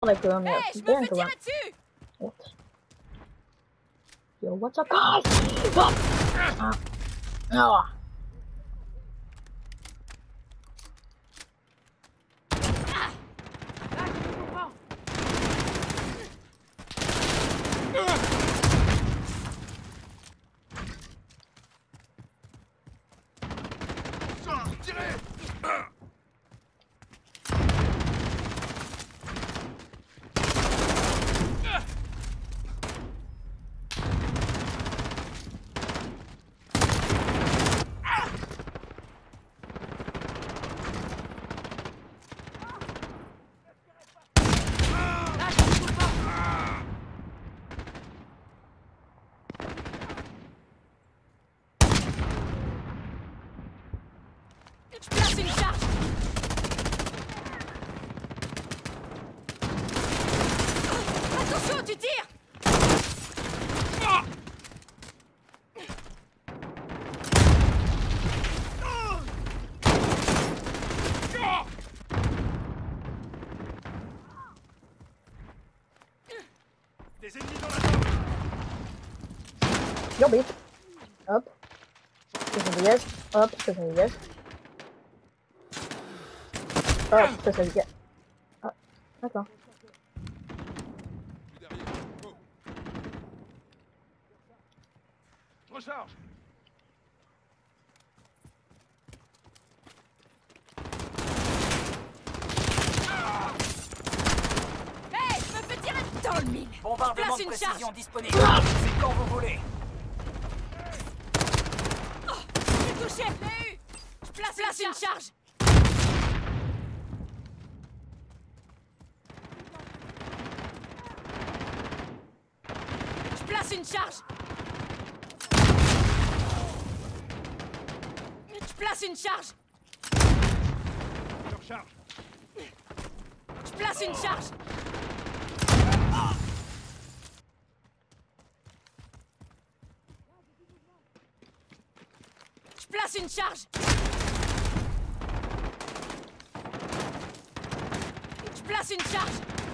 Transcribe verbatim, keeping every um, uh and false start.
like um, Hey, je me fais tirer dessus. What? Yo, what's up, guys? Ah. Ah. Je place une charge. Attention, tu tires. Des ennemis dans la zone. Yo, bitch. Hop. soixante-dix. Hop, soixante-dix. Hop, soixante-dix. Ah, d'accord. Plus derrière. Go. Je recharge. Hey, je me fais tirer dans le mille. Bombardement Place de une précision charge. disponible. C'est quand vous voulez. J'ai touché. Je l'ai eu. Je place, place une charge. Je place une charge. Je place une charge. Je recharge. Je place une charge. Je place une charge. Je place une charge.